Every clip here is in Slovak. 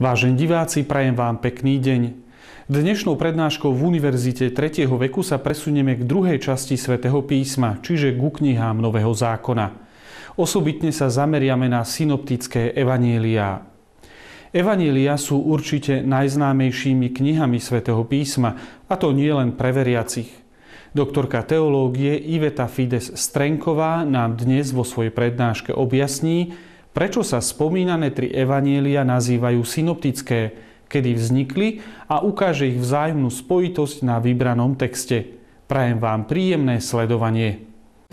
Vážení diváci, prajem vám pekný deň. Dnešnou prednáškou v Univerzite 3. veku sa presunieme k druhej časti Svätého písma, čiže ku knihám Nového zákona. Osobitne sa zameriame na synoptické evanjeliá. Evanjelia sú určite najznámejšími knihami Svätého písma, a to nie len pre veriacich. Doktorka teológie Iveta Fides Strenková nám dnes vo svojej prednáške objasní, prečo sa spomínané tri evanjelia nazývajú synoptické, kedy vznikli a ukáže ich vzájomnú spojitosť na vybranom texte. Prajem vám príjemné sledovanie.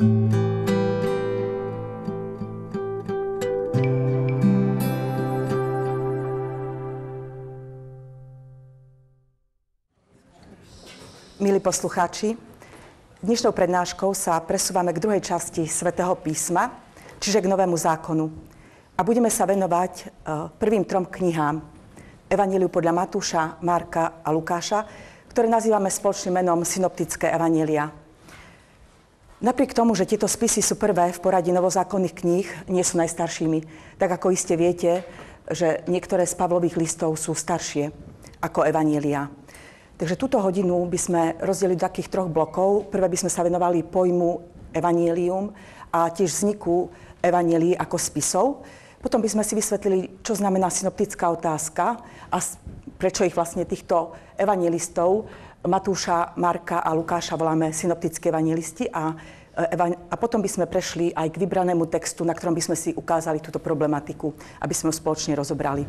Milí poslucháči, dnešnou prednáškou sa presúvame k druhej časti Svätého písma, čiže k Novému zákonu. A budeme sa venovať prvým trom knihám. Evanjeliu podľa Matúša, Marka a Lukáša, ktoré nazývame spoločným menom synoptické evanjelia. Napriek tomu, že tieto spisy sú prvé v poradí novozákonných kníh, nie sú najstaršími. Tak ako iste viete, že niektoré z Pavlových listov sú staršie ako evanjelia. Takže túto hodinu by sme rozdelili do takých troch blokov. Prvé by sme sa venovali pojmu evanjelium a tiež vzniku evanjelií ako spisov. Potom by sme si vysvetlili, čo znamená synoptická otázka a prečo ich vlastne týchto evanjelistov Matúša, Marka a Lukáša voláme synoptickí evanjelisti a potom by sme prešli aj k vybranému textu, na ktorom by sme si ukázali túto problematiku, aby sme ho spoločne rozobrali.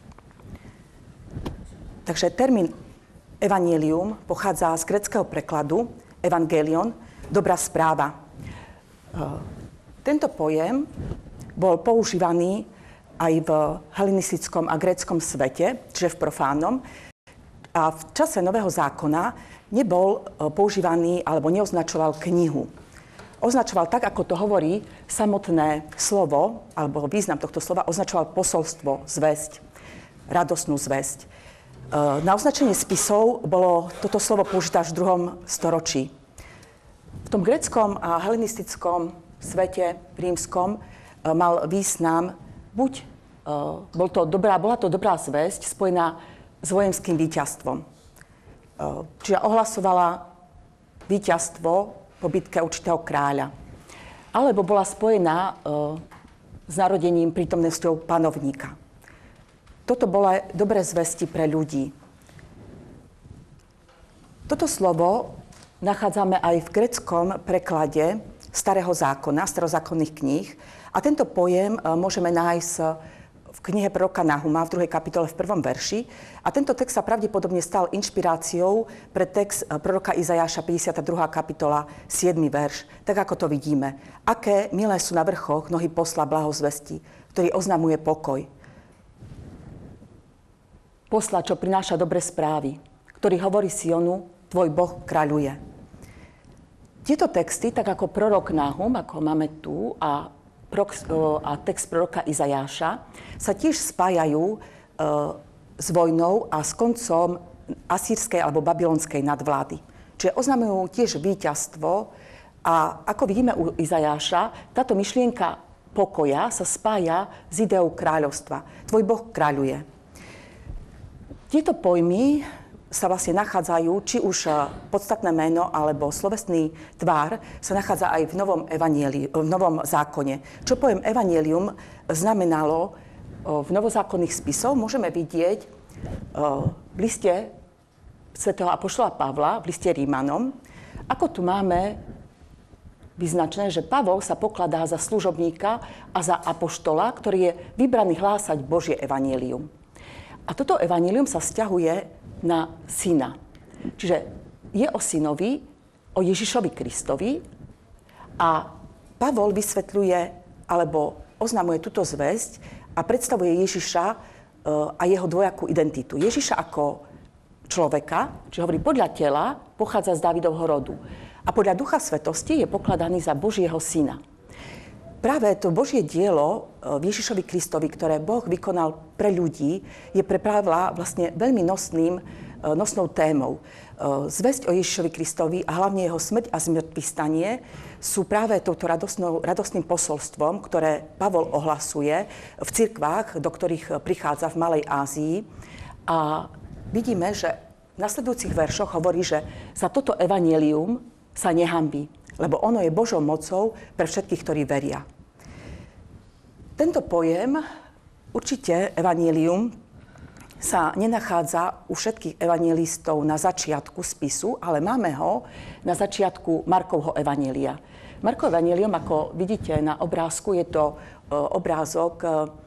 Takže termín evanjelium pochádza z gréckeho prekladu evangelion, dobrá správa. Tento pojem bol používaný aj v helenistickom a gréckom svete, čiže v profánnom. A v čase Nového zákona nebol používaný alebo neoznačoval knihu. Označoval tak, ako to hovorí samotné slovo, alebo význam tohto slova, označoval posolstvo, zvesť, radosnú zvesť. Na označenie spisov bolo toto slovo použité až v 2. storočí. V tom gréckom a helenistickom svete, rímskom, mal význam, bola to dobrá zvesť spojená s vojenským víťazstvom. Čiže ohlasovala víťazstvo po bitke určitého kráľa. Alebo bola spojená s narodením, prítomnosťou panovníka. Toto boli dobré zvesti pre ľudí. Toto slovo nachádzame aj v gréckom preklade Starého zákona, starozákonných kníh. A tento pojem môžeme nájsť v knihe proroka Nahuma v 2. kapitole v 1. verši. A tento text sa pravdepodobne stal inšpiráciou pre text proroka Izajáša 52. kapitola 7. verš. Tak ako to vidíme. Aké milé sú na vrchoch nohy posla blahozvesti, ktorý oznamuje pokoj. Posla, čo prináša dobré správy, ktorý hovorí Sionu, tvoj Boh kráľuje. Tieto texty, tak ako prorok Nahum, ako máme tu, a text proroka Izajáša, sa tiež spájajú s vojnou a s koncom asýrskej alebo babylonskej nadvlády. Čiže oznamujú tiež víťazstvo a ako vidíme u Izajáša, táto myšlienka pokoja sa spája s ideou kráľovstva. Tvoj Boh kráľuje. Tieto pojmy sa vlastne nachádzajú, či už podstatné meno alebo slovesný tvár sa nachádza aj v Novom zákone. Čo pojem evanjelium znamenalo v novozákonných spisoch, môžeme vidieť v liste svätého apoštola Pavla, v liste Rímanom, ako tu máme vyznačené, že Pavol sa pokladá za služobníka a za apoštola, ktorý je vybraný hlásať Božie evanjelium. A toto evanjelium sa vzťahuje na syna. Čiže je o synovi, o Ježišovi Kristovi a Pavol vysvetľuje alebo oznamuje túto zvesť a predstavuje Ježiša a jeho dvojakú identitu. Ježiša ako človeka, čiže hovorí podľa tela, pochádza z Dávidovho rodu a podľa Ducha Svetosti je pokladaný za Božieho syna. Práve to Božie dielo v Ježišovi Kristovi, ktoré Boh vykonal pre ľudí, je pre Pavla vlastne veľmi nosným nosnou témou. Zvesť o Ježišovi Kristovi a hlavne jeho smrť a zmŕtvychvstanie sú práve touto radostným posolstvom, ktoré Pavol ohlasuje v cirkvách, do ktorých prichádza v Malej Ázii. A vidíme, že v nasledujúcich veršoch hovorí, že za toto evanjelium sa nehanbí, lebo ono je Božou mocou pre všetkých, ktorí veria. Tento pojem, určite evanjelium, sa nenachádza u všetkých evanjelistov na začiatku spisu, ale máme ho na začiatku Markovho evanjelia. Markovo evanjelium, ako vidíte na obrázku, je to obrázok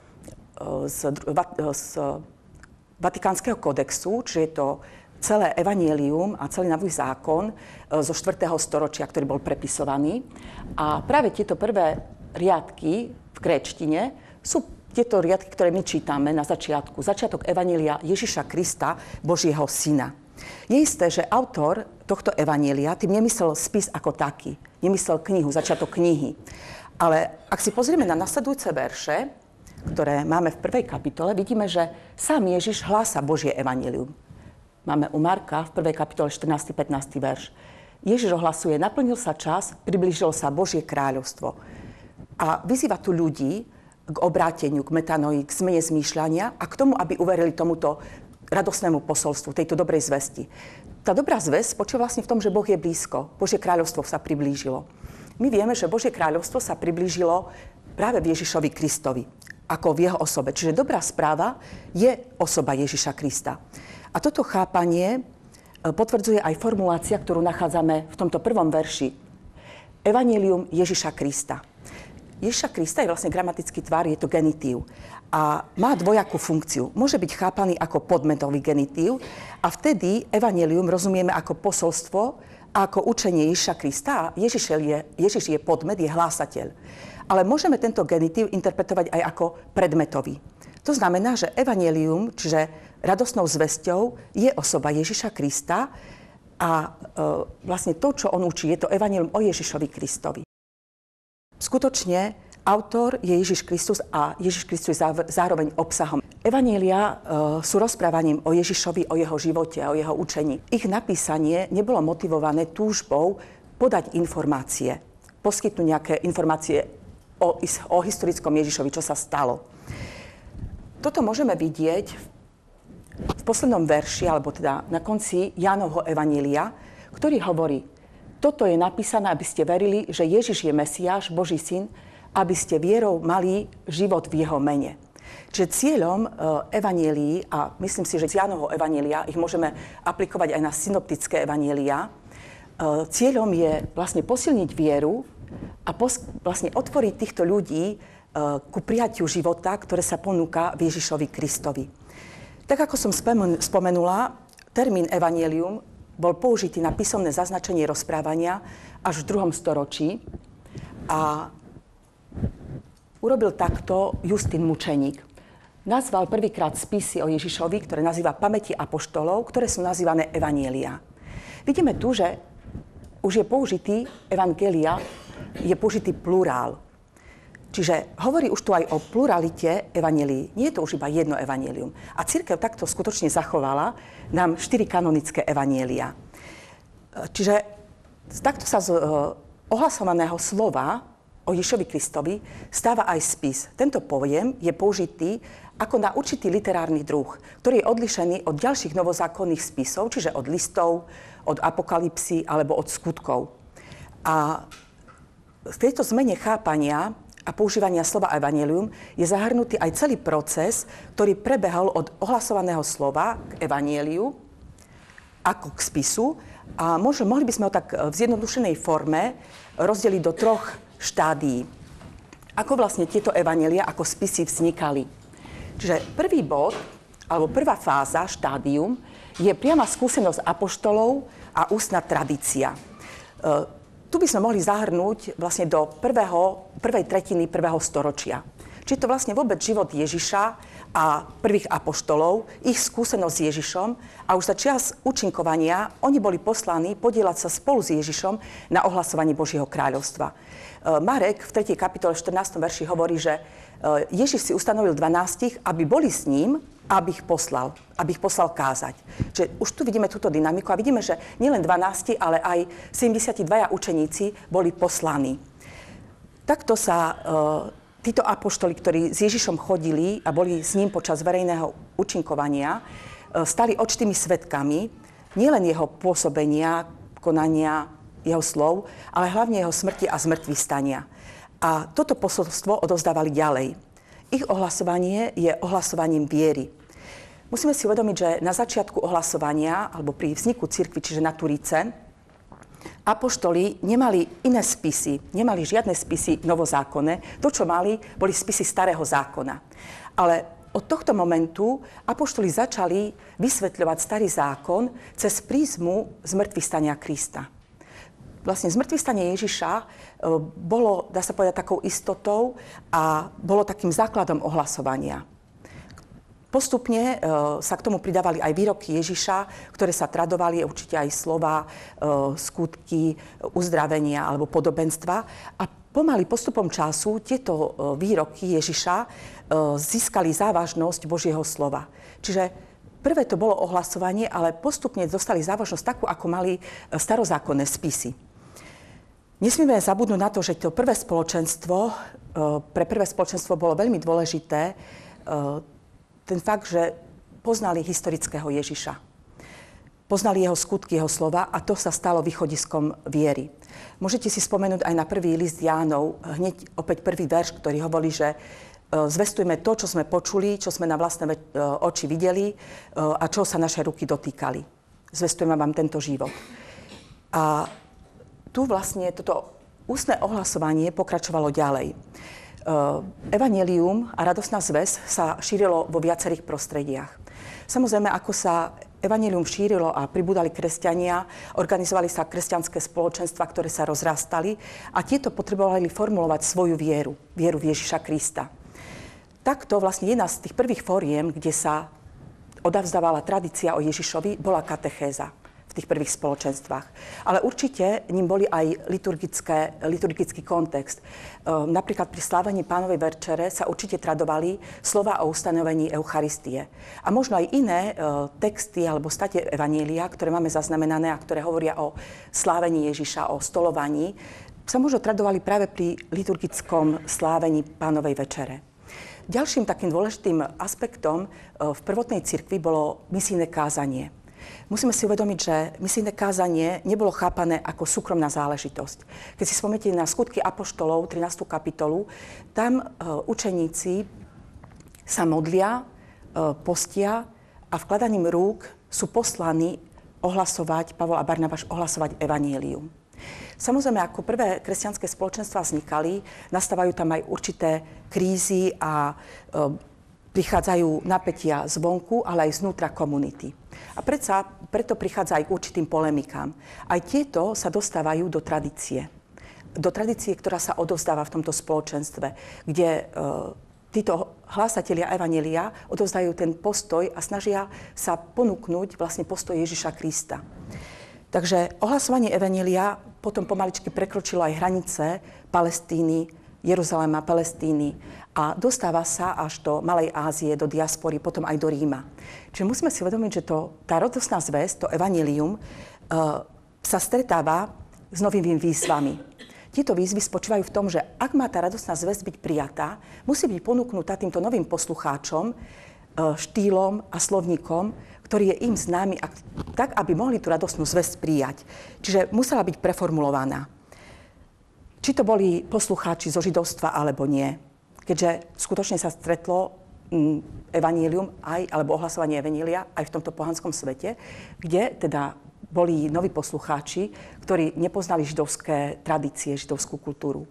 z Vatikánskeho kodexu, čiže je to celé evanjelium a celý Nový zákon zo 4. storočia, ktorý bol prepisovaný. A práve tieto prvé riadky v gréčtine sú tieto riadky, ktoré my čítame na začiatku. Začiatok evanjelia Ježiša Krista, Božieho syna. Je isté, že autor tohto evanjelia tým nemyslel spis ako taký. Nemyslel knihu, začiatok knihy. Ale ak si pozrieme na nasledujúce verše, ktoré máme v 1. kapitole, vidíme, že sám Ježiš hlása Božie evanjelium. Máme u Marka v 1. kapitole 14. 15. verš. Ježiš ohlasuje, naplnil sa čas, priblížilo sa Božie kráľovstvo. A vyzýva tu ľudí k obráteniu, k metanoi, k zmene zmýšľania a k tomu, aby uverili tomuto radosnému posolstvu, tejto dobrej zvesti. Tá dobrá zvesť spočíva vlastne v tom, že Boh je blízko. Božie kráľovstvo sa priblížilo. My vieme, že Božie kráľovstvo sa priblížilo práve v Ježišovi Kristovi, ako v jeho osobe. Čiže dobrá správa je osoba Ježiša Krista. A toto chápanie potvrdzuje aj formulácia, ktorú nachádzame v tomto prvom verši. Evanjelium Ježiša Krista. Ježiša Krista je vlastne gramatický tvar, je to genitív. A má dvojakú funkciu. Môže byť chápaný ako podmetový genitív a vtedy evanjelium rozumieme ako posolstvo a ako učenie Ježiša Krista. A Ježiš je podmet, je hlásateľ. Ale môžeme tento genitív interpretovať aj ako predmetový. To znamená, že evanjelium, čiže radosnou zvesťou, je osoba Ježiša Krista a vlastne to, čo on učí, je to evanjelium o Ježišovi Kristovi. Skutočne autor je Ježiš Kristus a Ježiš Kristus je zároveň obsahom. Evanjelia sú rozprávaním o Ježišovi, o jeho živote, o jeho učení. Ich napísanie nebolo motivované túžbou podať informácie, poskytnúť nejaké informácie o historickom Ježišovi, čo sa stalo. Toto môžeme vidieť v poslednom verši, alebo teda na konci Jánovho evanjelia, ktorý hovorí: toto je napísané, aby ste verili, že Ježiš je Mesiáš, Boží syn, aby ste vierou mali život v jeho mene. Čiže cieľom evanjelií, a myslím si, že z Jánovho evanjelia ich môžeme aplikovať aj na synoptické evanjelia, cieľom je vlastne posilniť vieru a vlastne otvoriť týchto ľudí ku prijatiu života, ktoré sa ponúka v Ježišovi Kristovi. Tak ako som spomenula, termín evanjelium bol použitý na písomné zaznačenie rozprávania až v 2. storočí a urobil takto Justín mučeník. Nazval prvýkrát spisy o Ježišovi, ktoré nazýva Pamäti apoštolov, ktoré sú nazývané evanjelia. Vidíme tu, že už je použitý evangelia, je použitý plurál. Čiže hovorí už tu aj o pluralite evanjelií. Nie je to už iba jedno evanjelium. A cirkev takto skutočne zachovala nám 4 kanonické evanjelia. Čiže takto sa z ohlasovaného slova o Ježišovi Kristovi stáva aj spis. Tento pojem je použitý ako na určitý literárny druh, ktorý je odlišený od ďalších novozákonných spisov, čiže od listov, od apokalypsy alebo od skutkov. A v tejto zmene chápania a používania slova evanjelium je zahrnutý aj celý proces, ktorý prebehol od ohlasovaného slova k evanjeliu ako k spisu. A mohli by sme ho tak v zjednodušenej forme rozdeliť do 3 štádií. Ako vlastne tieto evanjelia ako spisy vznikali. Čiže prvý bod, alebo prvá fáza, štádium, je priama skúsenosť apoštolov a ústna tradícia. Tu by sme mohli zahrnúť vlastne do prvej tretiny 1. storočia. Čiže to vlastne vôbec život Ježiša a prvých apoštolov, ich skúsenosť s Ježišom a už za čias účinkovania oni boli poslaní podieľať sa spolu s Ježišom na ohlasovaní Božieho kráľovstva. Marek v 3. kapitole 14. verši hovorí, že Ježiš si ustanovil 12, aby boli s ním aby ich poslal kázať. Čiže už tu vidíme túto dynamiku a vidíme, že nielen 12, ale aj 72 učeníci boli poslaní. Takto sa títo apoštoli, ktorí s Ježišom chodili a boli s ním počas verejného účinkovania, stali očitými svedkami nielen jeho pôsobenia, konania, jeho slov, ale hlavne jeho smrti a zmŕtvychvstania. A toto posolstvo odovzdávali ďalej. Ich ohlasovanie je ohlasovaním viery. Musíme si uvedomiť, že na začiatku ohlasovania, alebo pri vzniku cirkvi, čiže na Turice, apoštoli nemali iné spisy, nemali žiadne spisy novozákonné. To, čo mali, boli spisy starého zákona. Ale od tohto momentu apoštoli začali vysvetľovať starý zákon cez prízmu zmŕtvychvstania Krista. Vlastne zmŕtvychvstanie Ježiša bolo, dá sa povedať, takou istotou a bolo takým základom ohlasovania. Postupne sa k tomu pridávali aj výroky Ježiša, ktoré sa tradovali, určite aj slova, skutky, uzdravenia alebo podobenstva. A pomaly postupom času tieto výroky Ježiša získali závažnosť Božieho slova. Čiže prvé to bolo ohlasovanie, ale postupne dostali závažnosť takú, ako mali starozákonné spisy. Nesmieme zabudnúť na to, že to prvé spoločenstvo, pre prvé spoločenstvo bolo veľmi dôležité ten fakt, že poznali historického Ježiša. Poznali jeho skutky, jeho slova a to sa stalo východiskom viery. Môžete si spomenúť aj na prvý list Jánov, hneď opäť prvý verš, ktorý hovorí, že zvestujme to, čo sme počuli, čo sme na vlastné oči videli a čo sa naše ruky dotýkali. Zvestujeme vám tento život. A tu vlastne toto ústne ohlasovanie pokračovalo ďalej. Evanjelium a radosná zvesť sa šírilo vo viacerých prostrediach. Samozrejme, ako sa evanjelium šírilo a pribúdali kresťania, organizovali sa kresťanské spoločenstva, ktoré sa rozrastali a tieto potrebovali formulovať svoju vieru v Ježiša Krista. Takto vlastne jedna z tých prvých fóriem, kde sa odavzdávala tradícia o Ježišovi, bola katechéza v tých prvých spoločenstvách. Ale určite ním boli aj liturgický kontext. Napríklad pri slávení Pánovej večere sa určite tradovali slova o ustanovení Eucharistie. A možno aj iné texty alebo state evanjelia, ktoré máme zaznamenané a ktoré hovoria o slávení Ježiša, o stolovaní, sa možno tradovali práve pri liturgickom slávení Pánovej večere. Ďalším takým dôležitým aspektom v prvotnej cirkvi bolo misijné kázanie. Musíme si uvedomiť, že misijné kázanie nebolo chápané ako súkromná záležitosť. Keď si spomeniete na skutky apoštolov, 13. kapitolu, tam učeníci sa modlia, postia a vkladaním rúk sú poslaní ohlasovať, Pavol a Barnabáš ohlasovať evanjelium. Samozrejme, ako prvé kresťanské spoločenstvá vznikali, nastávajú tam aj určité krízy a prichádzajú napätia zvonku, ale aj znútra komunity. A preto prichádza aj k určitým polemikám. Aj tieto sa dostávajú do tradície. Do tradície, ktorá sa odovzdáva v tomto spoločenstve, kde títo hlásatelia evanjelia odovzdajú ten postoj a snažia sa ponúknuť vlastne postoj Ježiša Krista. Takže ohlasovanie evanjelia potom pomaličky prekročilo aj hranice Palestíny, Jeruzalema, Palestíny a dostáva sa až do Malej Ázie, do diaspory, potom aj do Ríma. Čiže musíme si uvedomiť, že tá radostná zvesť, to evanjelium, sa stretáva s novými výzvami. Tieto výzvy spočívajú v tom, že ak má tá radostná zvesť byť prijatá, musí byť ponúknutá týmto novým poslucháčom štýlom a slovníkom, ktorý je im známy, tak, aby mohli tú radostnú zvesť prijať. Čiže musela byť preformulovaná. Či to boli poslucháči zo židovstva, alebo nie. Keďže skutočne sa stretlo evanjelium alebo ohlasovanie evanjelia aj v tomto pohanskom svete, kde teda boli noví poslucháči, ktorí nepoznali židovské tradície, židovskú kultúru.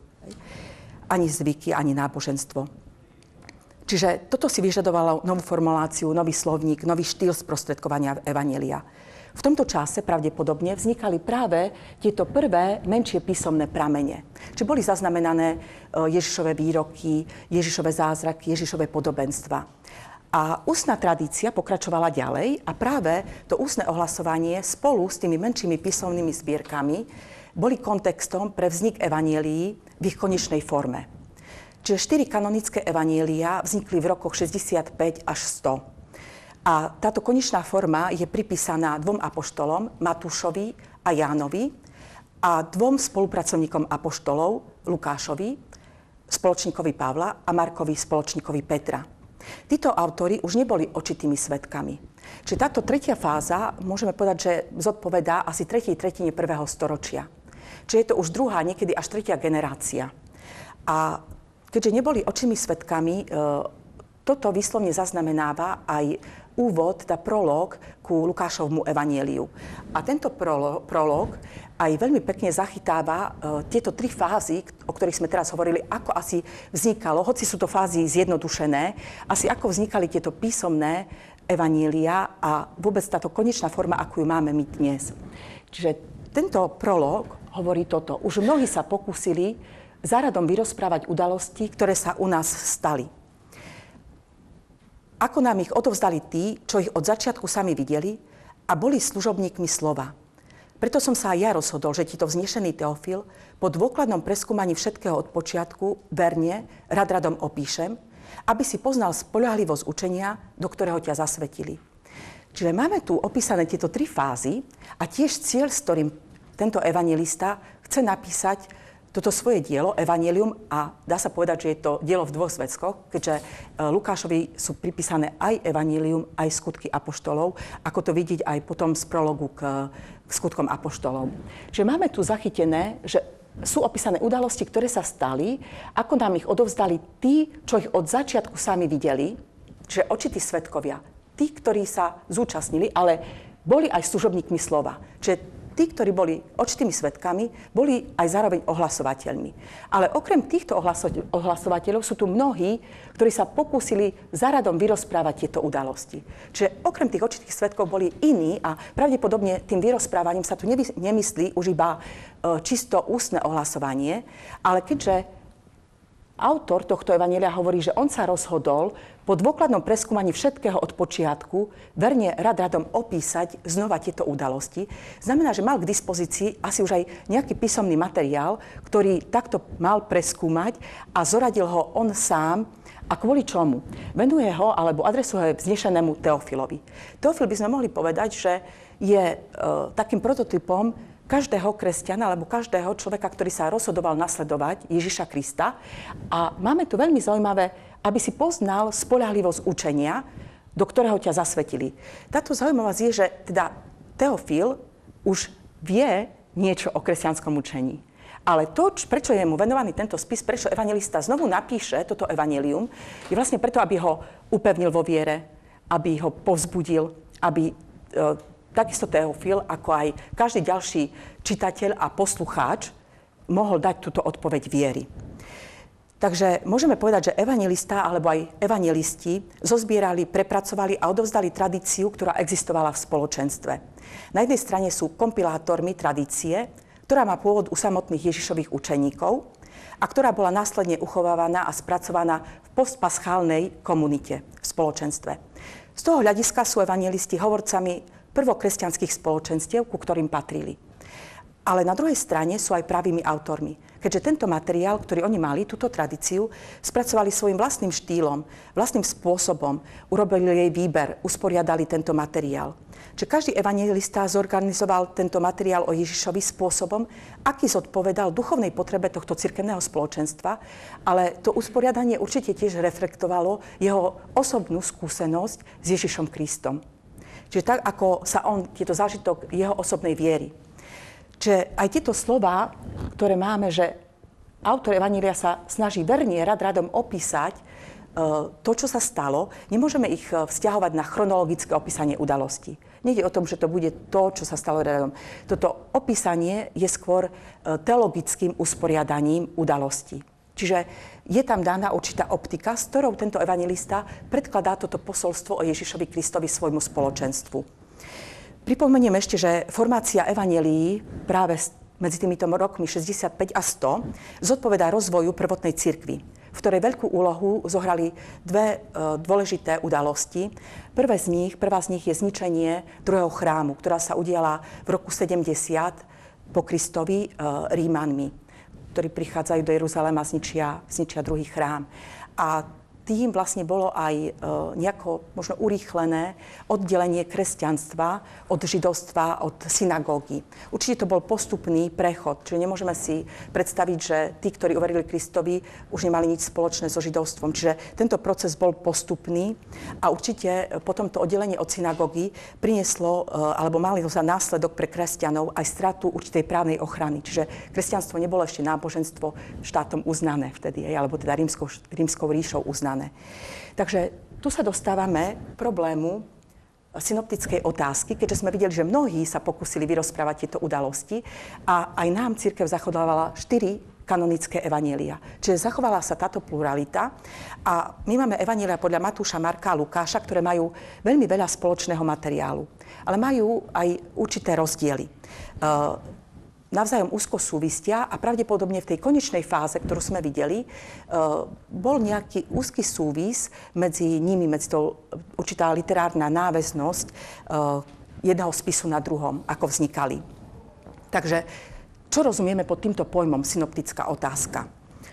Ani zvyky, ani náboženstvo. Čiže toto si vyžadovalo novú formuláciu, nový slovník, nový štýl sprostredkovania evanjelia. V tomto čase pravdepodobne vznikali práve tieto prvé menšie písomné pramene. Čiže boli zaznamenané Ježišove výroky, Ježišove zázraky, Ježišove podobenstva. A ústna tradícia pokračovala ďalej a práve to ústne ohlasovanie spolu s tými menšími písomnými zbierkami boli kontextom pre vznik evanjelií v ich konečnej forme. Čiže 4 kanonické evanjelia vznikli v rokoch 65 až 100. A táto konečná forma je pripísaná dvom apoštolom, Matúšovi a Jánovi, a dvom spolupracovníkom apoštolov, Lukášovi, spoločníkovi Pavla, a Markovi, spoločníkovi Petra. Títo autori už neboli očitými svedkami. Čiže táto tretia fáza, môžeme povedať, že zodpovedá asi tretej tretine 1. storočia. Čiže je to už druhá, niekedy až tretia generácia. A keďže neboli očitými svedkami, toto výslovne zaznamenáva aj úvod, prológ ku Lukášovmu evanjeliu. A tento prológ aj veľmi pekne zachytáva tieto tri fázy, o ktorých sme teraz hovorili, ako asi vznikalo, hoci sú to fázy zjednodušené, asi ako vznikali tieto písomné evanjelia a vôbec táto konečná forma, akú ju máme my dnes. Čiže tento prológ hovorí toto. Už mnohí sa pokúsili záradom vyrozprávať udalosti, ktoré sa u nás stali. Ako nám ich odovzdali tí, čo ich od začiatku sami videli a boli služobníkmi slova. Preto som sa aj ja rozhodol, že ti to vznešený Teofil po dôkladnom preskúmaní všetkého od počiatku verne, radom opíšem, aby si poznal spoľahlivosť učenia, do ktorého ťa zasvetili. Čiže máme tu opísané tieto tri fázy a tiež cieľ, s ktorým tento evanjelista chce napísať toto svoje dielo, evanjelium, a dá sa povedať, že je to dielo v dvoch zväzkoch, keďže Lukášovi sú pripísané aj evanjelium, aj skutky apoštolov, ako to vidieť aj potom z prologu k skutkom apoštolov. Čiže máme tu zachytené, že sú opísané udalosti, ktoré sa stali, ako nám ich odovzdali tí, čo ich od začiatku sami videli, čiže očití svedkovia, tí, ktorí sa zúčastnili, ale boli aj služobníkmi slova. Čiže tí, ktorí boli očitými svedkami, boli aj zároveň ohlasovateľmi. Ale okrem týchto ohlasovateľov sú tu mnohí, ktorí sa pokúsili záradom vyrozprávať tieto udalosti. Čiže okrem tých očitých svedkov boli iní a pravdepodobne tým vyrozprávaním sa tu nemyslí už iba čisto ústne ohlasovanie, ale keďže autor tohto evanjelia hovorí, že on sa rozhodol po dôkladnom preskúmaní všetkého od počiatku verne radom opísať znova tieto udalosti. Znamená, že mal k dispozícii asi už aj nejaký písomný materiál, ktorý takto mal preskúmať a zoradil ho on sám. A kvôli čomu? Venuje ho alebo adresuje vznešenému Teofilovi. Teofil by sme mohli povedať, že je takým prototypom každého kresťana alebo každého človeka, ktorý sa rozhodoval nasledovať Ježiša Krista. A máme tu veľmi zaujímavé, aby si poznal spoľahlivosť učenia, do ktorého ťa zasvetili. Táto zaujímavosť je, že teda Teofil už vie niečo o kresťanskom učení. Ale to, prečo je mu venovaný tento spis, prečo evanjelista znovu napíše toto evanjelium, je vlastne preto, aby ho upevnil vo viere, aby ho povzbudil, aby takisto Teofil, ako aj každý ďalší čitateľ a poslucháč, mohol dať túto odpoveď viery. Takže môžeme povedať, že evanjelista alebo aj evanjelisti zozbierali, prepracovali a odovzdali tradíciu, ktorá existovala v spoločenstve. Na jednej strane sú kompilátormi tradície, ktorá má pôvod u samotných Ježišových učeníkov a ktorá bola následne uchovávaná a spracovaná v postpaschálnej komunite, v spoločenstve. Z toho hľadiska sú evanjelisti hovorcami prvokresťanských spoločenstiev, ku ktorým patrili. Ale na druhej strane sú aj pravými autormi. Keďže tento materiál, ktorý oni mali, túto tradíciu, spracovali svojim vlastným štýlom, vlastným spôsobom, urobili jej výber, usporiadali tento materiál. Čiže každý evanjelista zorganizoval tento materiál o Ježišovi spôsobom, aký zodpovedal duchovnej potrebe tohto cirkevného spoločenstva, ale to usporiadanie určite tiež reflektovalo jeho osobnú skúsenosť s Ježišom Kristom. Čiže tak, ako sa on, je to zážitok jeho osobnej viery. Čiže aj tieto slová, ktoré máme, že autor evanjelia sa snaží verne radom opísať to, čo sa stalo, nemôžeme ich vzťahovať na chronologické opísanie udalostí. Nejde o tom, že to bude to, čo sa stalo radom. Toto opísanie je skôr teologickým usporiadaním udalostí. Čiže je tam daná určitá optika, s ktorou tento evanjelista predkladá toto posolstvo o Ježišovi Kristovi svojmu spoločenstvu. Pripomeniem ešte, že formácia evanjelií práve medzi týmito rokmi 65 a 100 zodpovedá rozvoju prvotnej cirkvi, v ktorej veľkú úlohu zohrali dve dôležité udalosti. Prvá z nich je zničenie druhého chrámu, ktorá sa udiala v roku 70 po Kristovi Rímanmi, ktorí prichádzajú do Jeruzalema a zničia druhý chrám. A tým vlastne bolo aj nejako možno urýchlené oddelenie kresťanstva od židovstva, od synagógy. Určite to bol postupný prechod, čiže nemôžeme si predstaviť, že tí, ktorí uverili Kristovi, už nemali nič spoločné so židovstvom. Čiže tento proces bol postupný a určite potom to oddelenie od synagógy prinieslo, alebo mali za následok pre kresťanov aj stratu určitej právnej ochrany. Čiže kresťanstvo nebolo ešte náboženstvo štátom uznané vtedy, alebo teda rímskou ríšou uznané. Takže tu sa dostávame k problému synoptickej otázky, keďže sme videli, že mnohí sa pokúsili vyrozprávať tieto udalosti a aj nám cirkev zachovávala 4 kanonické evanjelia. Čiže zachovala sa táto pluralita a my máme evanjelia podľa Matúša, Marka a Lukáša, ktoré majú veľmi veľa spoločného materiálu, ale majú aj určité rozdiely. Navzájom úzko súvisia a pravdepodobne v tej konečnej fáze, ktorú sme videli, bol nejaký úzky súvis medzi nimi, medzi to určitá literárna náväznosť jedného spisu na druhom, ako vznikali. Takže, čo rozumieme pod týmto pojmom synoptická otázka?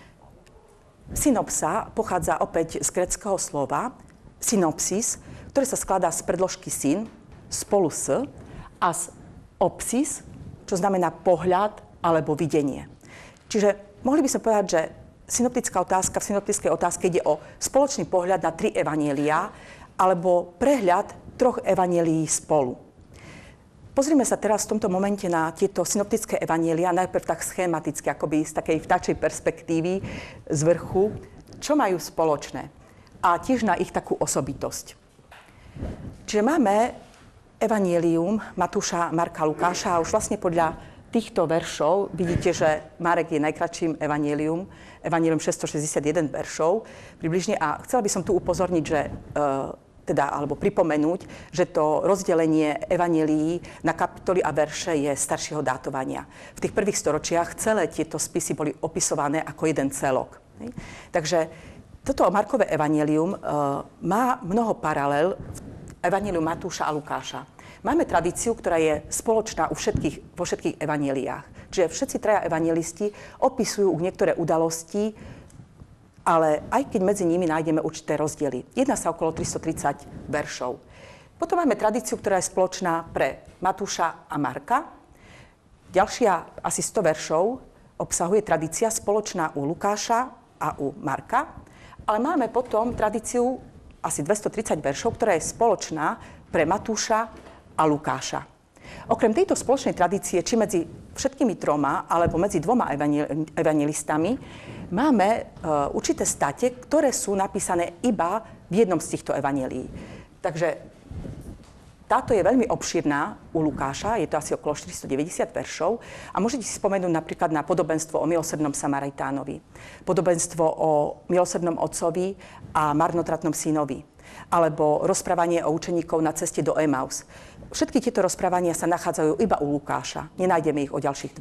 Synopsa pochádza opäť z gréckeho slova synopsis, ktoré sa skladá z predložky syn spolu s a z opsis, čo znamená pohľad alebo videnie. Čiže mohli by sme povedať, že synoptická otázka, v synoptickej otázke ide o spoločný pohľad na 3 evanjeliá alebo prehľad 3 evanjelií spolu. Pozrime sa teraz v tomto momente na tieto synoptické evanjelia, najprv tak schematicky, akoby z takej vtáčej perspektívy z vrchu, čo majú spoločné a tiež na ich takú osobitosť. Čiže máme evanjelium Matúša, Marka, Lukáša a už vlastne podľa týchto veršov vidíte, že Marek je najkratším evanjelium 661 veršov približne a chcela by som tu upozorniť, že alebo pripomenúť, že to rozdelenie evanjelií na kapitoly a verše je staršieho dátovania. V tých prvých storočiach celé tieto spisy boli opisované ako jeden celok. Takže toto Markové evanjelium má mnoho paralel v evanjeliu Matúša a Lukáša. Máme tradíciu, ktorá je spoločná vo všetkých evanjeliách. Čiže všetci 3 evanjelisti opisujú niektoré udalosti, ale aj keď medzi nimi nájdeme určité rozdiely. Jedná sa okolo 330 veršov. Potom máme tradíciu, ktorá je spoločná pre Matúša a Marka. Ďalšia asi 100 veršov obsahuje tradícia spoločná u Lukáša a u Marka. Ale máme potom tradíciu asi 230 veršov, ktorá je spoločná pre Matúša a Lukáša. Okrem tejto spoločnej tradície, či medzi všetkými 3 alebo medzi 2 evanjelistami, máme určité state, ktoré sú napísané iba v jednom z týchto evanjelií. Takže táto je veľmi obširná u Lukáša, je to asi okolo 490 veršov a môžete si spomenúť napríklad na podobenstvo o milosrdnom Samaritánovi, podobenstvo o milosrdnom otcovi a marnotratnom synovi, alebo rozprávanie o učeníkov na ceste do Emaus. Všetky tieto rozprávania sa nachádzajú iba u Lukáša, nenájdeme ich o ďalších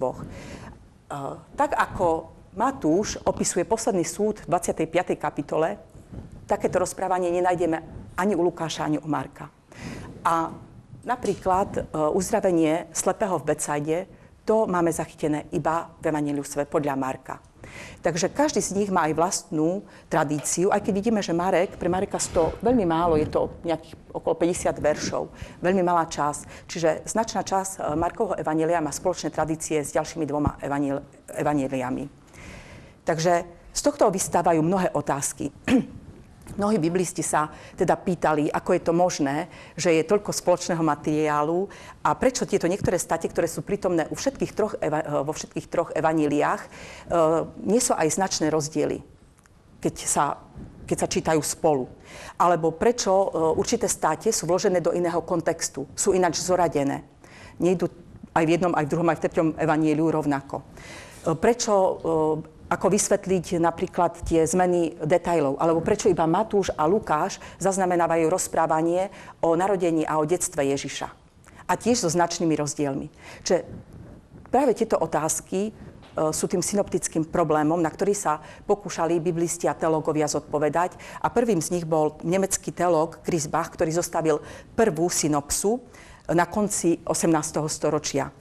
2. Tak ako Matúš opisuje posledný súd v 25. kapitole, takéto rozprávanie nenájdeme ani u Lukáša, ani u Marka. A napríklad uzdravenie slepého v Betsaide, to máme zachytené iba v evanjeliu podľa Marka. Takže každý z nich má aj vlastnú tradíciu, aj keď vidíme, že pre Mareka to veľmi málo, je to nejakých okolo 50 veršov, veľmi malá časť. Čiže značná časť Markovho evanjelia má spoločné tradície s ďalšími 2 evanjeliami. Takže z tohto vystávajú mnohé otázky. Mnohí biblisti sa teda pýtali, ako je to možné, že je toľko spoločného materiálu a prečo tieto niektoré state, ktoré sú prítomné vo všetkých 3 evanjeliách, nie sú aj značné rozdiely, keď sa čítajú spolu. Alebo prečo určité state sú vložené do iného kontextu, sú ináč zoradené. Nejdu aj v jednom, aj v druhom, aj v 3. evanjeliu rovnako. Prečo ako vysvetliť napríklad tie zmeny detailov, alebo prečo iba Matúš a Lukáš zaznamenávajú rozprávanie o narodení a o detstve Ježiša. A tiež so značnými rozdielmi. Čiže práve tieto otázky sú tým synoptickým problémom, na ktorý sa pokúšali biblisti a teológovia zodpovedať. A prvým z nich bol nemecký teológ Griesbach, ktorý zostavil prvú synopsu na konci 18. storočia.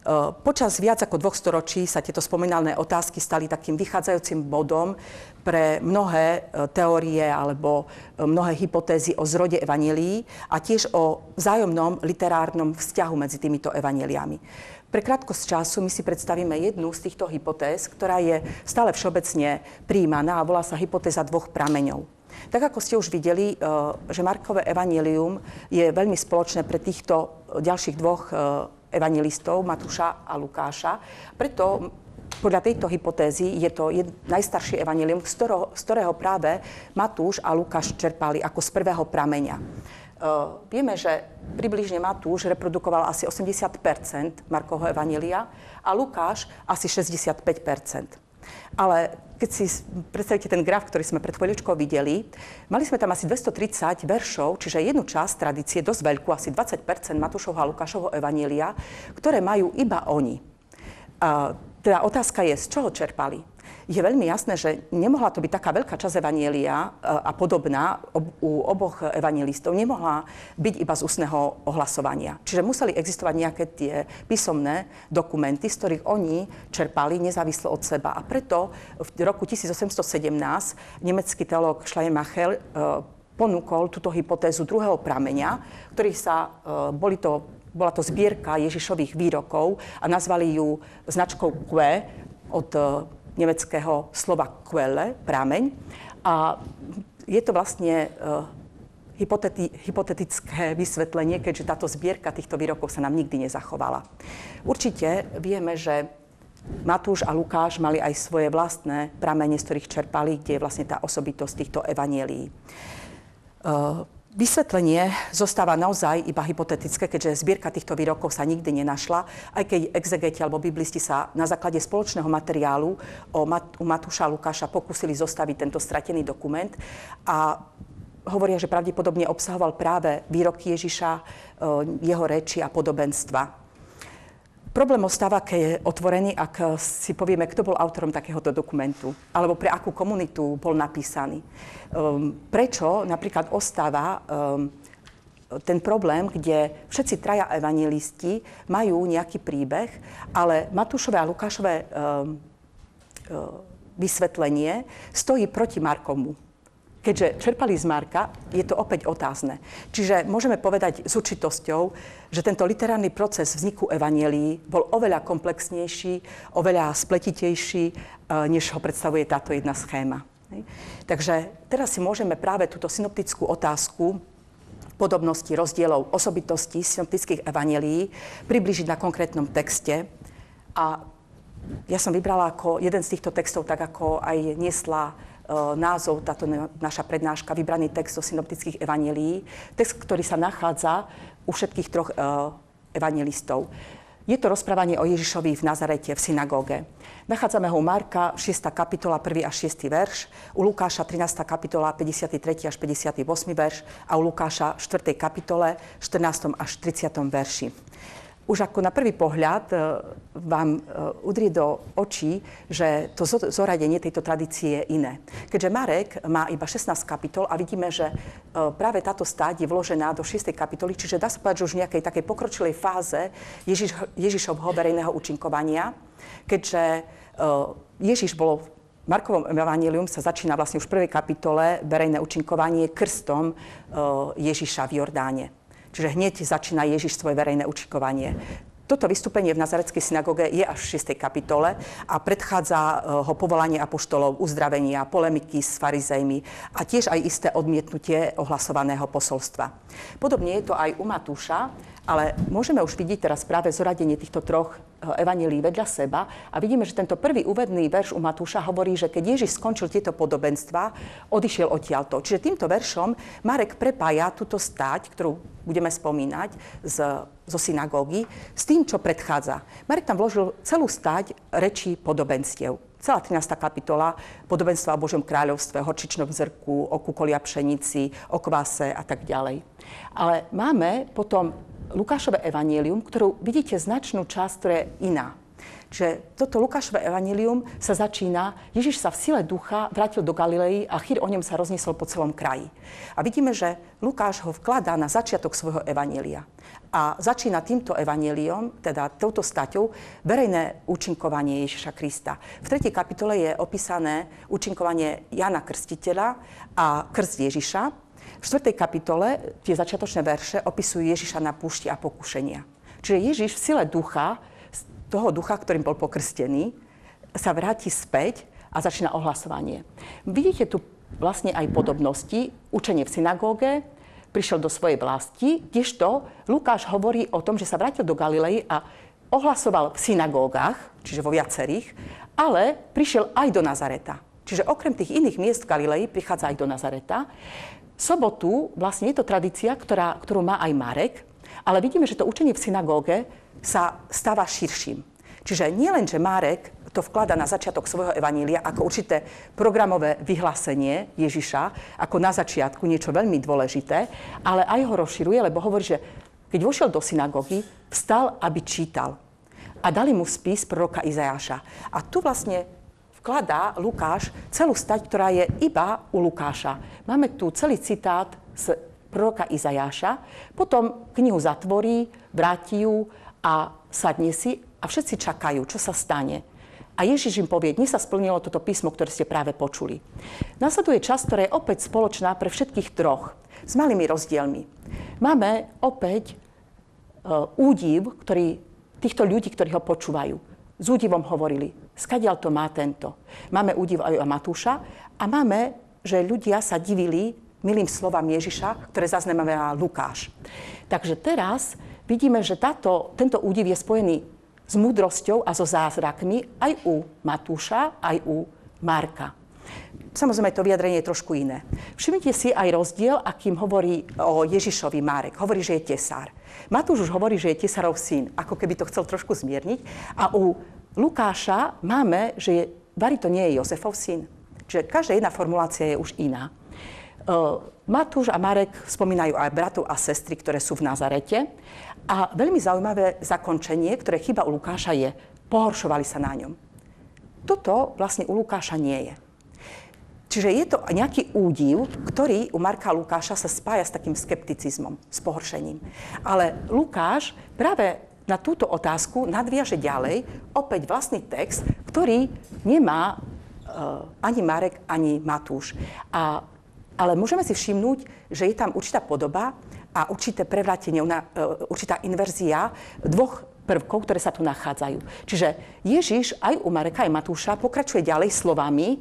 Počas viac ako 2 storočí sa tieto spomínané otázky stali takým vychádzajúcim bodom pre mnohé teórie alebo mnohé hypotézy o zrode evanjelií a tiež o vzájomnom literárnom vzťahu medzi týmito evanjeliami. Pre krátkosť času my si predstavíme jednu z týchto hypotéz, ktorá je stále všeobecne prijímaná a volá sa hypotéza 2 prameňov. Tak ako ste už videli, že Markové evanjelium je veľmi spoločné pre týchto ďalších 2 evanjelistov, Matúša a Lukáša. Preto podľa tejto hypotézy je to najstaršie evanjelium, z ktorého práve Matúš a Lukáš čerpali ako z prvého prameňa. Vieme, že približne Matúš reprodukoval asi 80% Markovho evanjelia a Lukáš asi 65%. Ale keď si predstavíte ten graf, ktorý sme pred chvíľočkou videli, mali sme tam asi 230 veršov, čiže jednu časť tradície, dosť veľkú, asi 20% Matúšovho a Lukášovho evanjelia, ktoré majú iba oni. Teda otázka je, z čoho čerpali? Je veľmi jasné, že nemohla to byť taká veľká časť evanjelia a podobná u oboch evanjelistov, nemohla byť iba z ústneho ohlasovania. Čiže museli existovať nejaké tie písomné dokumenty, z ktorých oni čerpali nezávislo od seba. A preto v roku 1817 nemecký teológ Schleiermacher ponúkol túto hypotézu druhého prameňa, ktorý bola to zbierka Ježišových výrokov a nazvali ju značkou Quae od nemeckého slova Quelle, prameň. A je to vlastne hypotetické vysvetlenie, keďže táto zbierka týchto výrokov sa nám nikdy nezachovala. Určite vieme, že Matúš a Lukáš mali aj svoje vlastné pramene, z ktorých čerpali, kde je vlastne tá osobitosť týchto evanjelií. Vysvetlenie zostáva naozaj iba hypotetické, keďže zbierka týchto výrokov sa nikdy nenašla, aj keď exegeti alebo biblisti sa na základe spoločného materiálu u Matúša a Lukáša pokúsili zostaviť tento stratený dokument a hovoria, že pravdepodobne obsahoval práve výroky Ježiša, jeho reči a podobenstva. Problém ostáva, keď je otvorený, ak si povieme, kto bol autorom takéhoto dokumentu, alebo pre akú komunitu bol napísaný. Prečo napríklad ostáva ten problém, kde všetci traja evanjelisti majú nejaký príbeh, ale Matúšové a Lukášové vysvetlenie stojí proti Markovmu. Keďže čerpali z Marka, je to opäť otázne. Čiže môžeme povedať s určitosťou, že tento literárny proces vzniku evanjelií bol oveľa komplexnejší, oveľa spletitejší, než ho predstavuje táto jedna schéma. Takže teraz si môžeme práve túto synoptickú otázku podobnosti, rozdielov, osobitostí synoptických evanjelií priblížiť na konkrétnom texte. A ja som vybrala ako jeden z týchto textov, tak ako aj niesla názov táto naša prednáška, vybraný text zo synoptických evanjelií, text, ktorý sa nachádza u všetkých 3 evanjelistov. Je to rozprávanie o Ježišovi v Nazarete v synagóge. Nachádzame ho u Marka, 6. kapitola, 1. až 6. verš, u Lukáša, 13. kapitola, 53. až 58. verš a u Lukáša, 4. kapitole, 14. až 30. verši. Už ako na prvý pohľad vám udrie do očí, že to zoradenie tejto tradície je iné. Keďže Marek má iba 16 kapitol a vidíme, že práve táto stáť je vložená do 6. kapitoly, čiže dá sa povedať, že už v nejakej takej pokročilej fáze Ježišovho verejného účinkovania, keďže Ježiš bolo v Markovom evanjelium sa začína vlastne už v 1. kapitole verejné účinkovanie krstom Ježiša v Jordáne. Čiže hneď začína Ježiš svoje verejné účinkovanie. Toto vystúpenie v Nazarečskej synagóge je až v 6. kapitole a predchádza ho povolanie apoštolov, uzdravenia, polemiky s farizejmi a tiež aj isté odmietnutie ohlasovaného posolstva. Podobne je to aj u Matúša, ale môžeme už vidieť teraz práve zoradenie týchto 3 evanjelií vedľa seba a vidíme, že tento prvý úvedný verš u Matúša hovorí, že keď Ježiš skončil tieto podobenstva, odišiel odtiaľto. Čiže týmto veršom Marek prepája túto stáť, ktorú budeme spomínať zo synagógy, s tým, čo predchádza. Marek tam vložil celú stáť rečí podobenstiev. Celá 13. kapitola, podobenstva o Božom kráľovstve, horčičnom zrku, o kukolia pšenici, o kvase a tak ďalej. Ale máme potom Lukášové evanjelium, ktorú vidíte značnú časť, ktorá je iná. Čiže toto Lukášové evanjelium sa začína, Ježiš sa v sile ducha vrátil do Galilei a chýr o ňom sa rozniesol po celom kraji. A vidíme, že Lukáš ho vkladá na začiatok svojho evanjelia. A začína týmto evanjeliom, teda touto staťou, verejné účinkovanie Ježiša Krista. V 3. kapitole je opísané účinkovanie Jana Krstiteľa a krst Ježiša. V 4. kapitole tie začiatočné verše opisujú Ježiša na púšti a pokušenia. Čiže Ježiš v sile ducha, toho ducha, ktorým bol pokrstený, sa vráti späť a začína ohlasovanie. Vidíte tu vlastne aj podobnosti. Učenie v synagóge, prišiel do svojej vlasti, kdežto Lukáš hovorí o tom, že sa vrátil do Galilei a ohlasoval v synagógach, čiže vo viacerých, ale prišiel aj do Nazareta. Čiže okrem tých iných miest v Galilei prichádza aj do Nazareta. Sobotu vlastne je to tradícia, ktorú má aj Marek, ale vidíme, že to učenie v synagóge sa stáva širším. Čiže nie len, že Marek to vklada na začiatok svojho evanília ako určité programové vyhlásenie Ježiša, ako na začiatku niečo veľmi dôležité, ale aj ho rozširuje, lebo hovorí, že keď vošiel do synagógy, vstal, aby čítal. A dali mu spis proroka Izajáša. A tu vlastne vkladá Lukáš celú stať, ktorá je iba u Lukáša. Máme tu celý citát z proroka Izajáša, potom knihu zatvorí, vráti ju a sadne si a všetci čakajú, čo sa stane. A Ježiš im povie, dnes sa splnilo toto písmo, ktoré ste práve počuli. Nasleduje čas, ktorá je opäť spoločná pre všetkých troch, s malými rozdielmi. Máme opäť údiv, týchto ľudí, ktorí ho počúvajú. S údivom hovorili, skadiaľ to má tento. Máme údiv aj o Matúša a máme, že ľudia sa divili milým slovám Ježiša, ktoré zaznamená Lukáš. Takže teraz vidíme, že tento údiv je spojený s múdrosťou a so zázrakmi aj u Matúša, aj u Marka. Samozrejme, to vyjadrenie je trošku iné. Všimnite si aj rozdiel, akým hovorí o Ježišovi Marek. Hovorí, že je tesár. Matúš už hovorí, že je tesárov syn, ako keby to chcel trošku zmierniť. A u Lukáša máme, že to nie je Jozefov syn. Čiže každá jedna formulácia je už iná. Matúš a Marek spomínajú aj bratov a sestry, ktoré sú v Nazarete. A veľmi zaujímavé zakončenie, ktoré chýba u Lukáša, je pohoršovali sa na ňom. Toto vlastne u Lukáša nie je. Čiže je to nejaký údiv, ktorý u Marka a Lukáša sa spája s takým skepticizmom, s pohoršením. Ale Lukáš práve na túto otázku nadviaže ďalej opäť vlastný text, ktorý nemá ani Marek, ani Matúš. Ale môžeme si všimnúť, že je tam určitá podoba a určité prevrátenie, určitá inverzia dvoch prvkov, ktoré sa tu nachádzajú. Čiže Ježiš aj u Mareka, aj Matúša pokračuje ďalej slovami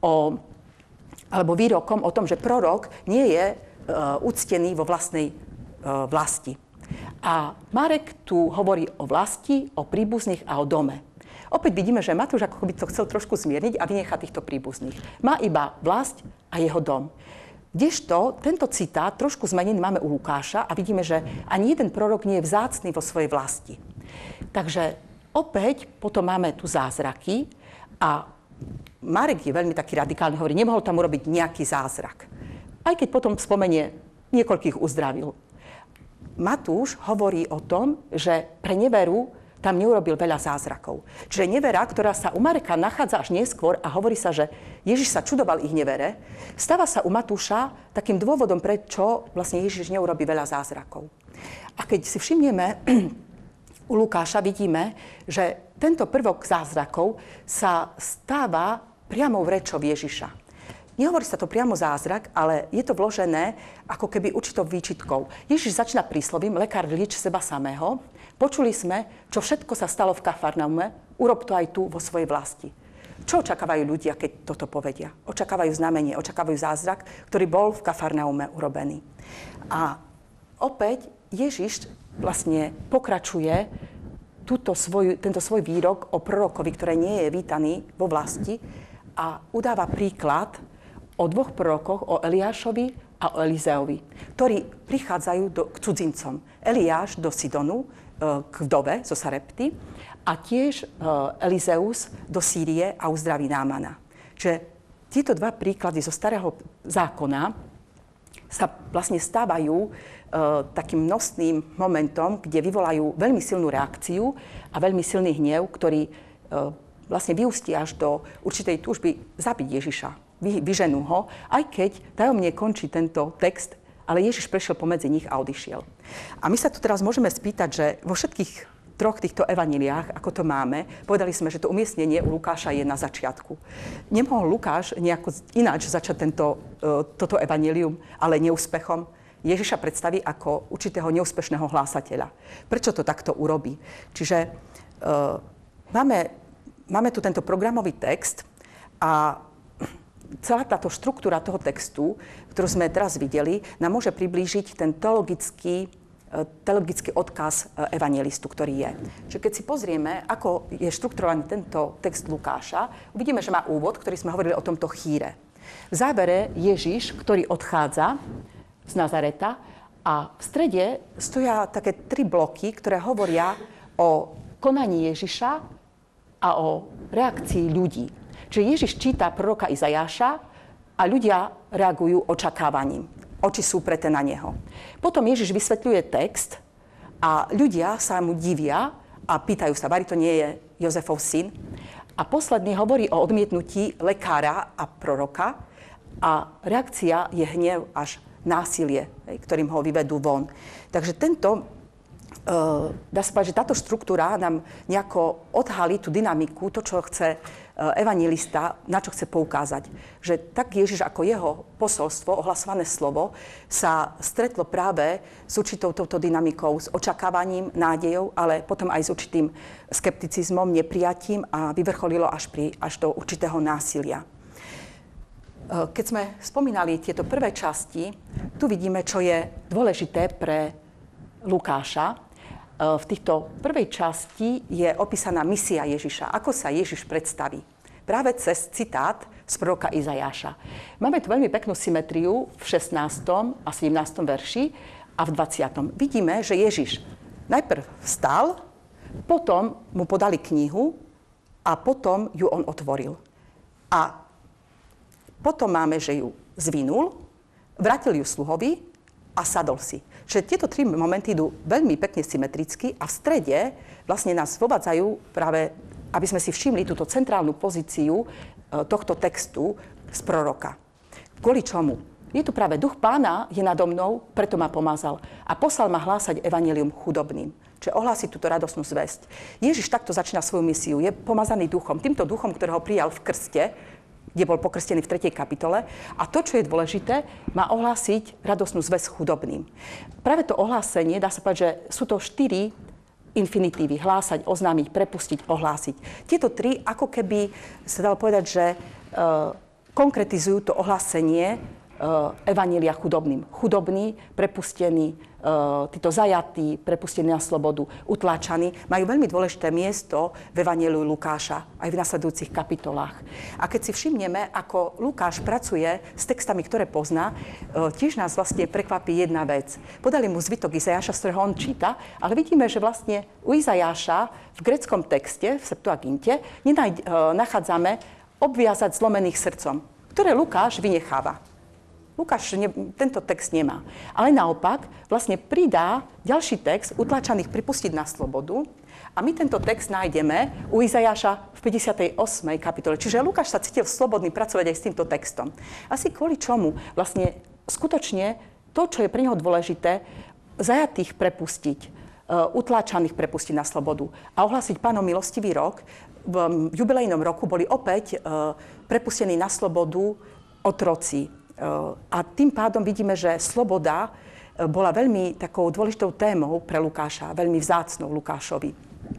alebo výrokom o tom, že prorok nie je uctený vo vlastnej vlasti. A Marek tu hovorí o vlasti, o príbuzných a o dome. Opäť vidíme, že Matúš ako by to chcel trošku zmierniť a vynechať týchto príbuzných. Má iba vlast a jeho dom. Kdežto tento citát trošku zmenený máme u Lukáša a vidíme, že ani jeden prorok nie je vzácny vo svojej vlasti. Takže opäť potom máme tu zázraky a Marek je veľmi taký radikálny, hovorí, nemohol tam urobiť nejaký zázrak. Aj keď potom spomenie, niekoľkých uzdravil. Matúš hovorí o tom, že pre neveru tam neurobil veľa zázrakov. Čiže nevera, ktorá sa u Mareka nachádza až neskôr a hovorí sa, že Ježiš sa čudoval ich nevere, stáva sa u Matúša takým dôvodom, prečo vlastne Ježiš neurobí veľa zázrakov. A keď si všimneme, u Lukáša vidíme, že tento prvok zázrakov sa stáva priamou rečou Ježiša. Nehovorí sa to priamo zázrak, ale je to vložené ako keby určitou výčitkou. Ježiš začína príslovím, lekár lieč seba samého. Počuli sme, čo všetko sa stalo v Kafarnaume, urob to aj tu vo svojej vlasti. Čo očakávajú ľudia, keď toto povedia? Očakávajú znamenie, očakávajú zázrak, ktorý bol v Kafarnaume urobený. A opäť Ježiš vlastne pokračuje tento svoj výrok o prorokovi, ktorý nie je vítaný vo vlasti a udáva príklad o dvoch prorokoch, o Eliášovi a o Elizeovi, ktorí prichádzajú k cudzincom. Eliáš do Sidonu, k vdove zo Sarepty a tiež Elizeus do Sýrie a uzdraví Námana. Čiže tieto dva príklady zo Starého zákona sa vlastne stávajú takým nosným momentom, kde vyvolajú veľmi silnú reakciu a veľmi silný hnev, ktorý vlastne vyústi až do určitej túžby zabiť Ježiša. Vyženú ho, aj keď tajomne končí tento text, ale Ježiš prešiel pomedzi nich a odišiel. A my sa tu teraz môžeme spýtať, že vo všetkých troch týchto evanjeliách, ako to máme, povedali sme, že to umiestnenie u Lukáša je na začiatku. Nemohol Lukáš nejako ináč začať toto evanjelium, ale neúspechom. Ježiša predstaví ako určitého neúspešného hlásateľa. Prečo to takto urobí? Čiže máme tu tento programový text a celá táto štruktúra toho textu, ktorú sme teraz videli, nám môže priblížiť ten teologický odkaz evanjelistu, ktorý je. Čiže keď si pozrieme, ako je štrukturovaný tento text Lukáša, uvidíme, že má úvod, ktorý sme hovorili o tomto chýre. V závere Ježiš, ktorý odchádza z Nazareta a v strede stoja také 3 bloky, ktoré hovoria o konaní Ježiša a o reakcii ľudí. Čiže Ježiš číta proroka Izajáša a ľudia reagujú očakávaním. Oči sú preté na neho. Potom Ježiš vysvetľuje text a ľudia sa mu divia a pýtajú sa, vari to nie je Jozefov syn? A posledný hovorí o odmietnutí lekára a proroka a reakcia je hnev až násilie, ktorým ho vyvedú von. Takže dá sa povedať, že táto štruktúra nám nejako odhalí tú dynamiku, to, čo chce evanjelista, na čo chce poukázať. Že tak Ježiš ako jeho posolstvo, ohlasované slovo, sa stretlo práve s určitou touto dynamikou, s očakávaním, nádejou, ale potom aj s určitým skepticizmom, neprijatím a vyvrcholilo až do určitého násilia. Keď sme spomínali tieto prvé časti, tu vidíme, čo je dôležité pre Lukáša. V týchto prvej časti je opísaná misia Ježiša, ako sa Ježiš predstaví. Práve cez citát z proroka Izajáša. Máme tu veľmi peknú symetriu v 16. a 17. verši a v 20. Vidíme, že Ježiš najprv vstal, potom mu podali knihu a potom ju on otvoril. A potom máme, že ju zvinul, vrátil ju sluhovi a sadol si. Čiže tieto 3 momenty idú veľmi pekne symetricky a v strede vlastne nás vovádzajú práve, aby sme si všimli túto centrálnu pozíciu tohto textu z proroka. Kvôli čomu? Je tu práve duch Pána je nado mnou, preto ma pomazal a poslal ma hlásať evanjelium chudobným. Čiže ohlásiť túto radosnú zvesť. Ježiš takto začína svoju misiu. Je pomazaný duchom, týmto duchom, ktorého prijal v krste, kde bol pokrstený v 3. kapitole. A to, čo je dôležité, má ohlásiť radosnú zvesť chudobným. Práve to ohlásenie, dá sa povedať, že sú to 4 infinitívy. Hlásať, oznámiť, prepustiť, ohlásiť. Tieto 3, ako keby sa dalo povedať, že konkretizujú to ohlásenie evanjelia chudobným. Chudobní, prepustení, títo zajatí, prepustení na slobodu, utláčaní, majú veľmi dôležité miesto v evanjeliu Lukáša aj v nasledujúcich kapitolách. A keď si všimneme, ako Lukáš pracuje s textami, ktoré pozná, tiež nás vlastne prekvapí jedna vec. Podali mu zvitok Izajáša, z ktorého on číta, ale vidíme, že vlastne u Izajáša v gréckom texte, v Septuaginte, nachádzame obviazať zlomených srdcom, ktoré Lukáš vynecháva. Lukáš tento text nemá. Ale naopak vlastne pridá ďalší text utlačaných pripustiť na slobodu a my tento text nájdeme u Izajáša v 58. kapitole. Čiže Lukáš sa cítil slobodný pracovať aj s týmto textom. Asi kvôli čomu? Vlastne skutočne to, čo je pre neho dôležité, zajatých prepustiť, utláčaných prepustiť na slobodu a ohlásiť Pánom milostivý rok. V jubilejnom roku boli opäť prepustení na slobodu otroci. A tým pádom vidíme, že sloboda bola veľmi takou dôležitou témou pre Lukáša, veľmi vzácnou Lukášovi.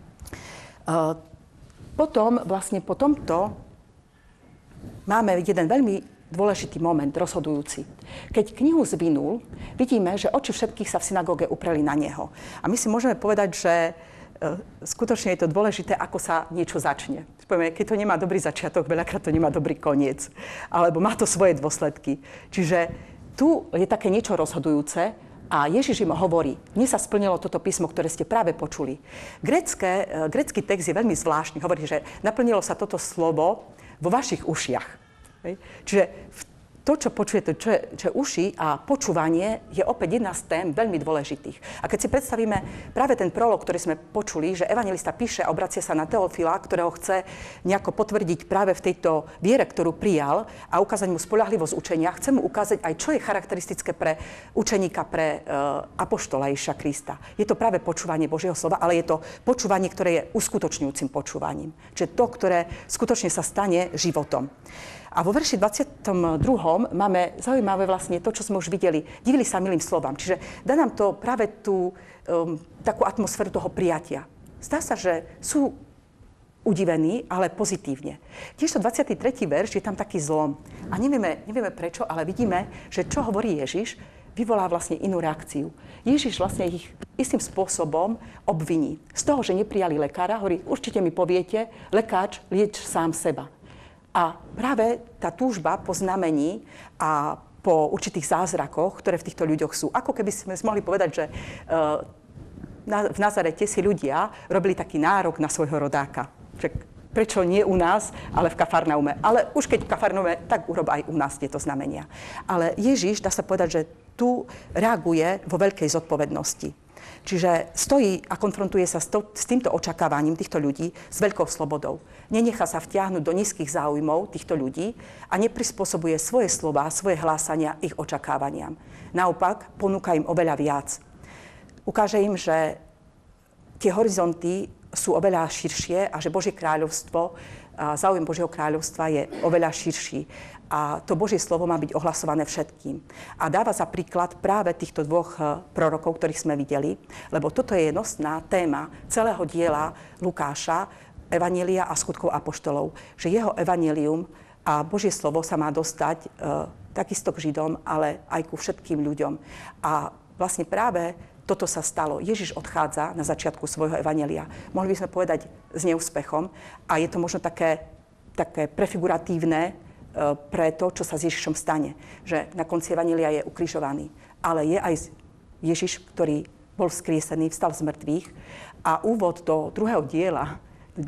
Potom, vlastne po tomto, máme jeden veľmi dôležitý moment, rozhodujúci. Keď knihu zvinul, vidíme, že oči všetkých sa v synagóge upreli na neho. A my si môžeme povedať, že skutočne je to dôležité, ako sa niečo začne. Povieme, keď to nemá dobrý začiatok, veľakrát to nemá dobrý koniec. Alebo má to svoje dôsledky. Čiže tu je také niečo rozhodujúce a Ježiš im hovorí, dnes sa splnilo toto písmo, ktoré ste práve počuli. Grécky text je veľmi zvláštny. Hovorí, že naplnilo sa toto slovo vo vašich ušiach. Čiže to, čo počujete, čo je uši a počúvanie, je opäť jedna z tém veľmi dôležitých. A keď si predstavíme práve ten prolog, ktorý sme počuli, že evanjelista píše a obracia sa na Teofila, ktorého chce nejako potvrdiť práve v tejto viere, ktorú prijal a ukázať mu spoľahlivosť učenia, chce mu ukázať aj, čo je charakteristické pre učeníka, pre apoštola Ježiša Krista. Je to práve počúvanie Božieho slova, ale je to počúvanie, ktoré je uskutočňujúcim počúvaním. Čiže to, ktoré skutočne sa stane životom. A vo verši 22. máme zaujímavé vlastne to, čo sme už videli. Divili sa milým slovám. Čiže dá nám to práve tú takú atmosféru toho prijatia. Zdá sa, že sú udivení, ale pozitívne. Tiež to 23. verš je tam taký zlom. A nevieme prečo, ale vidíme, že čo hovorí Ježiš, vyvolá vlastne inú reakciu. Ježiš vlastne ich istým spôsobom obviní. Z toho, že neprijali lekára, hovorí, určite mi poviete, lekáč, lieč sám seba. A práve tá túžba po znamení a po určitých zázrakoch, ktoré v týchto ľuďoch sú. Ako keby sme mohli povedať, že v Nazarete si ľudia robili taký nárok na svojho rodáka. Prečo nie u nás, ale v Kafarnaume. Ale už keď v Kafarnaume, tak urob aj u nás tieto znamenia. Ale Ježiš, dá sa povedať, že tu reaguje vo veľkej zodpovednosti. Čiže stojí a konfrontuje sa s týmto očakávaním týchto ľudí s veľkou slobodou. Nenechá sa vtiahnuť do nízkych záujmov týchto ľudí a neprispôsobuje svoje slová, svoje hlásania ich očakávaniam. Naopak, ponúka im oveľa viac. Ukáže im, že tie horizonty sú oveľa širšie a že Božie kráľovstvo, záujem Božieho kráľovstva je oveľa širší. A to Božie slovo má byť ohlasované všetkým. A dáva za príklad práve týchto dvoch prorokov, ktorých sme videli, lebo toto je nosná téma celého diela Lukáša, Evanjelia a skutkov apoštolov, že jeho evanjelium a Božie slovo sa má dostať takisto k Židom, ale aj ku všetkým ľuďom. A vlastne práve toto sa stalo. Ježiš odchádza na začiatku svojho evanjelia. Mohli by sme povedať s neúspechom. A je to možno také prefiguratívne pre to, čo sa s Ježišom stane. Že na konci evanjelia je ukrižovaný. Ale je aj Ježiš, ktorý bol vzkriesený, vstal z mŕtvych. A úvod do druhého diela,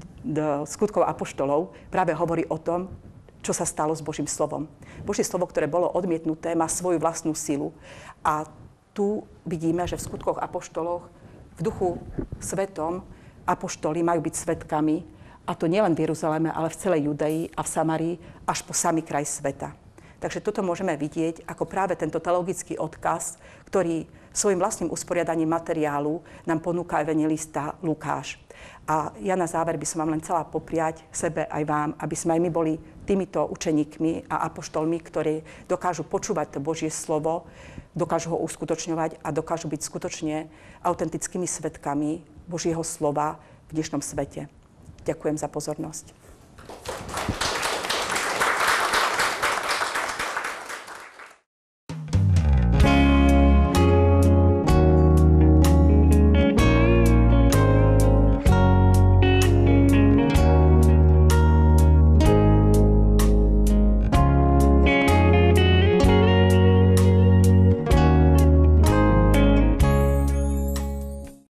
do skutkov apoštolov, práve hovorí o tom, čo sa stalo s Božím slovom. Božie slovo, ktoré bolo odmietnuté, má svoju vlastnú silu. A tu vidíme, že v skutkoch apoštoloch, v duchu svetom, apoštoli majú byť svedkami, a to nielen v Jeruzaleme, ale v celej Judei a v Samarii, až po samý kraj sveta. Takže toto môžeme vidieť ako práve tento teologický odkaz, ktorý svojim vlastným usporiadaním materiálu nám ponúka evanjelista Lukáš. A ja na záver by som vám len chcela popriať sebe aj vám, aby sme aj my boli týmito učeníkmi a apoštolmi, ktorí dokážu počúvať to Božie slovo, dokážu ho uskutočňovať a dokážu byť skutočne autentickými svedkami Božieho slova v dnešnom svete. Ďakujem za pozornosť.